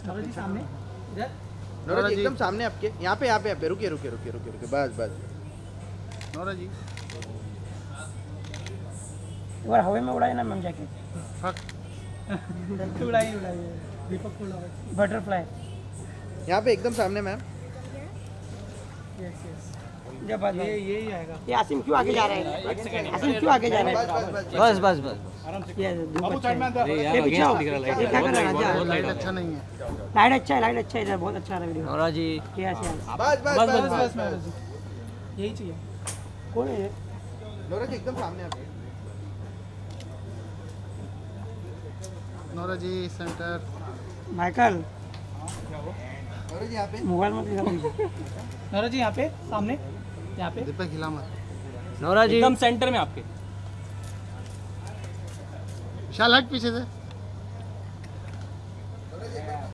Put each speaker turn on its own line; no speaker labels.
सामने इधर
नोरा जी एकदम सामने आपके, यहाँ पे रुके बस नोरा जी
एक बार हवा में उड़ाए ना मैम जाके उड़ाइए दीपक को उड़ाओ बटरफ्लाई
यहाँ पे एकदम सामने मैम।
जब ये आएगा। ये आसिम क्यों आगे जा रहे हैं? आसिम क्यों आगे जा रहे हैं?
बस
ये
बाबू साइड में अंदर ये पीछे आओ।
ये क्या कर रहा है?
लाइट अच्छा नहीं है।
लाइट अच्छा है इधर, बहुत अच्छा है वीडियो।
नोरा जी
यस
बस
यही चाहिए। कौन है ये?
नोरा जी एकदम सामने आपके। Nora ji centre.
Michael
Nora ji यहाँ पे
मोबाइल मत दिखा मुझे। नोरा जी यहाँ पे सामने, यहाँ पे
दीपक हिला मत।
नोरा जी
एकदम सेंटर में आपके।
विशाल हट पीछे से।